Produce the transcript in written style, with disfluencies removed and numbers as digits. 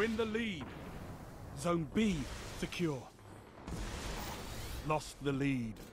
We're in the lead. Zone B secure. Lost the lead.